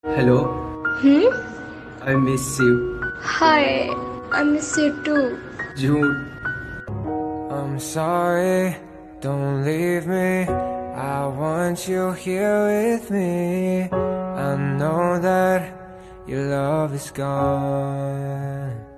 Hello, Hmm? I miss you. Hi, I miss you too. झूठ. I'm sorry, don't leave me. I want you here with me. I know that your love is gone.